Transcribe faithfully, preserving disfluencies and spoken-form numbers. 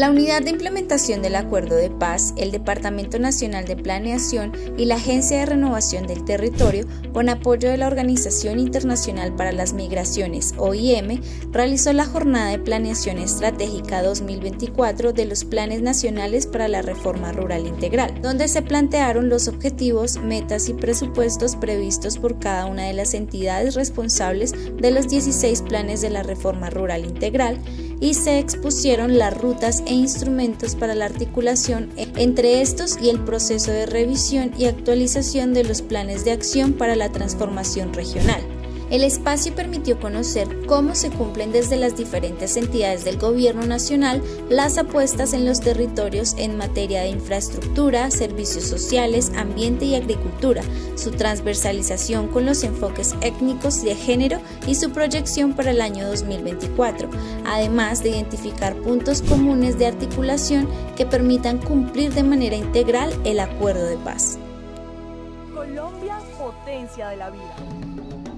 La Unidad de Implementación del Acuerdo de Paz, el Departamento Nacional de Planeación y la Agencia de Renovación del Territorio, con apoyo de la Organización Internacional para las Migraciones, O I M, realizó la Jornada de Planeación Estratégica dos mil veinticuatro de los Planes Nacionales para la Reforma Rural Integral, donde se plantearon los objetivos, metas y presupuestos previstos por cada una de las entidades responsables de los dieciséis planes de la Reforma Rural Integral y se expusieron las rutas e instrumentos para la articulación entre estos y el proceso de revisión y actualización de los planes de acción para la transformación regional. El espacio permitió conocer cómo se cumplen desde las diferentes entidades del Gobierno Nacional las apuestas en los territorios en materia de infraestructura, servicios sociales, ambiente y agricultura, su transversalización con los enfoques étnicos de género y su proyección para el año dos mil veinticuatro, además de identificar puntos comunes de articulación que permitan cumplir de manera integral el Acuerdo de Paz. Colombia, potencia de la vida.